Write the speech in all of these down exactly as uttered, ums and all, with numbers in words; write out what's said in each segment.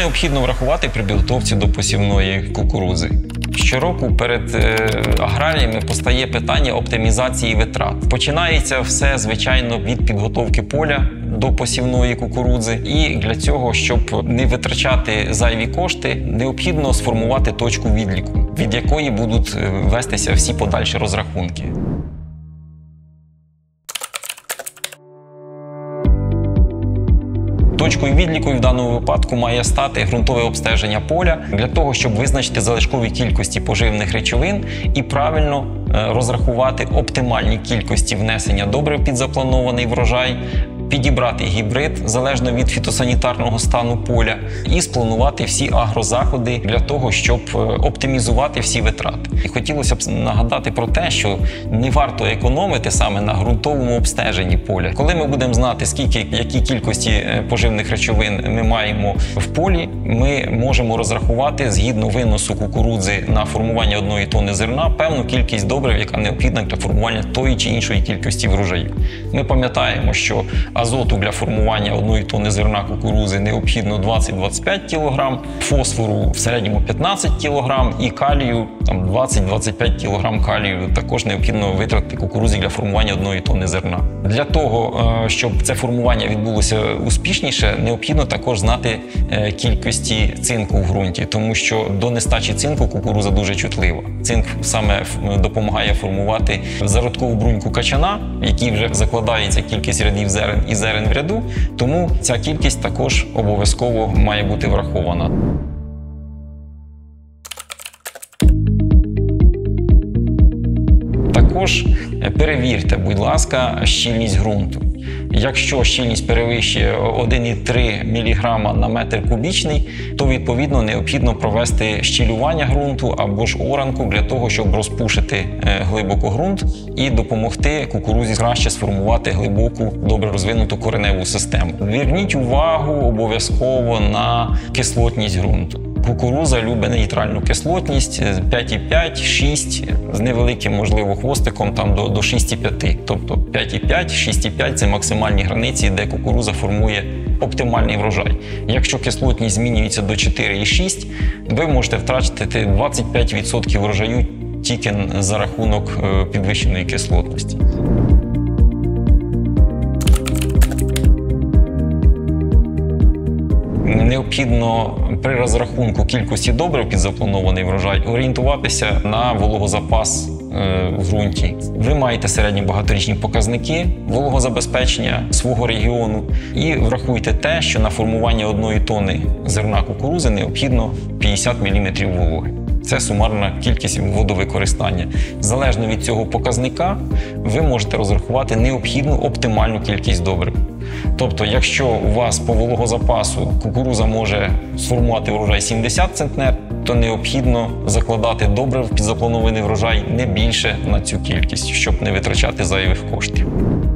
необхідно врахувати при підготовці до посівної кукурудзи? Щороку перед е, аграріями постає питання оптимізації витрат. Починається все, звичайно, від підготовки поля до посівної кукурудзи. І для цього, щоб не витрачати зайві кошти, необхідно сформувати точку відліку, від якої будуть вестися всі подальші розрахунки. Точкою відліку в даному випадку має стати ґрунтове обстеження поля для того, щоб визначити залишкові кількості поживних речовин і правильно розрахувати оптимальні кількості внесення добрив під запланований врожай, підібрати гібрид залежно від фітосанітарного стану поля і спланувати всі агрозаходи для того, щоб оптимізувати всі витрати. І хотілося б нагадати про те, що не варто економити саме на ґрунтовому обстеженні поля. Коли ми будемо знати, скільки, які кількості поживних речовин ми маємо в полі, ми можемо розрахувати згідно виносу кукурудзи на формування одної тонни зерна певну кількість добрив, яка необхідна для формування тої чи іншої кількості врожаю. Ми пам'ятаємо, що азоту для формування одної тонни зерна кукурудзи необхідно двадцять-двадцять п'ять кілограм, фосфору в середньому п'ятнадцять кілограм і калію двадцять-двадцять п'ять кілограм калію також необхідно витратити кукурудзі для формування одної тонни зерна. Для того, щоб це формування відбулося успішніше, необхідно також знати кількості цинку в ґрунті, тому що до нестачі цинку кукурудза дуже чутлива. Цинк саме допомагає формувати зародкову бруньку качана, в якій вже закладається кількість рядів зерен і зерен в ряду, тому ця кількість також обов'язково має бути врахована. Також перевірте, будь ласка, щільність ґрунту. Якщо щільність перевищує один цілих три міліграма на метр кубічний, то відповідно необхідно провести щілювання ґрунту або ж оранку для того, щоб розпушити глибоко ґрунт і допомогти кукурудзі краще сформувати глибоку, добре розвинуту кореневу систему. Зверніть увагу обов'язково на кислотність ґрунту. Кукурудза любить нейтральну кислотність п'ять і п'ять - шість, з невеликим, можливо, хвостиком там, до, до шість і п'ять. Тобто п'ять і п'ять - шість і п'ять – це максимальні границі, де кукурудза формує оптимальний врожай. Якщо кислотність змінюється до чотири і шість, ви можете втратити двадцять п'ять відсотків врожаю тільки за рахунок підвищеної кислотності. Необхідно при розрахунку кількості добрив під запланований врожай орієнтуватися на вологозапас в ґрунті. Ви маєте середні багаторічні показники вологозабезпечення свого регіону і врахуйте те, що на формування одної тонни зерна кукурудзи необхідно п'ятдесят міліметрів вологи. Це сумарна кількість водовикористання. Залежно від цього показника, ви можете розрахувати необхідну оптимальну кількість добрив. Тобто, якщо у вас по вологозапасу кукурудза може сформувати врожай сімдесят центнер, то необхідно закладати добрив під запланований врожай не більше на цю кількість, щоб не витрачати зайвих коштів.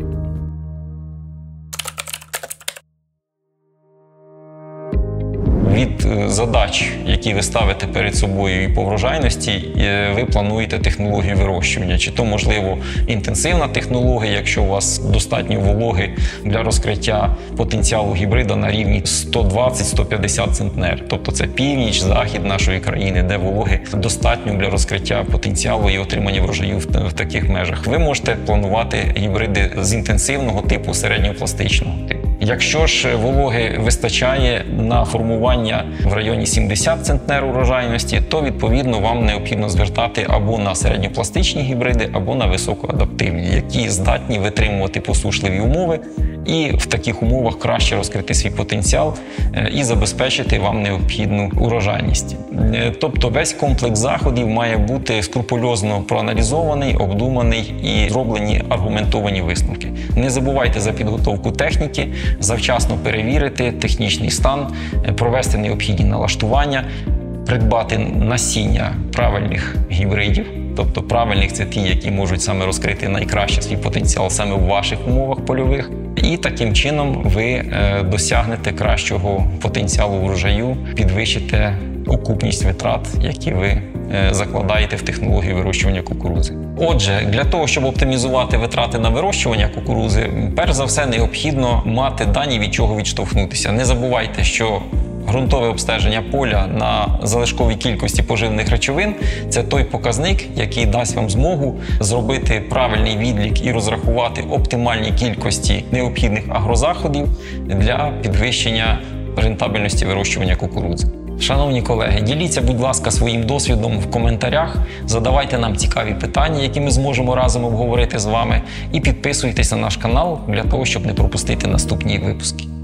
Від задач, які ви ставите перед собою і по врожайності, ви плануєте технологію вирощування. Чи то, можливо, інтенсивна технологія, якщо у вас достатньо вологи для розкриття потенціалу гібрида на рівні сто двадцять - сто п'ятдесят центнер. Тобто це північ, захід нашої країни, де вологи достатньо для розкриття потенціалу і отримання врожаю в таких межах. Ви можете планувати гібриди з інтенсивного типу, середньопластичного типу. Якщо ж вологи вистачає на формування в районі сімдесят центнер урожайності, то відповідно вам необхідно звертати або на середньопластичні гібриди, або на високоадаптивні, які здатні витримувати посушливі умови і в таких умовах краще розкрити свій потенціал і забезпечити вам необхідну урожайність. Тобто весь комплекс заходів має бути скрупульозно проаналізований, обдуманий і зроблені аргументовані висновки. Не забувайте за підготовку техніки, завчасно перевірити технічний стан, провести необхідні налаштування, придбати насіння правильних гібридів. Тобто правильних – це ті, які можуть саме розкрити найкраще свій потенціал саме в ваших умовах польових. І таким чином ви досягнете кращого потенціалу врожаю, підвищите окупність витрат, які ви закладаєте в технологію вирощування кукурудзи. Отже, для того, щоб оптимізувати витрати на вирощування кукурудзи, перш за все необхідно мати дані, від чого відштовхнутися. Не забувайте, що Ґрунтове обстеження поля на залишковій кількості поживних речовин – це той показник, який дасть вам змогу зробити правильний відлік і розрахувати оптимальні кількості необхідних агрозаходів для підвищення рентабельності вирощування кукурудзи. Шановні колеги, діліться, будь ласка, своїм досвідом в коментарях, задавайте нам цікаві питання, які ми зможемо разом обговорити з вами, і підписуйтесь на наш канал для того, щоб не пропустити наступні випуски.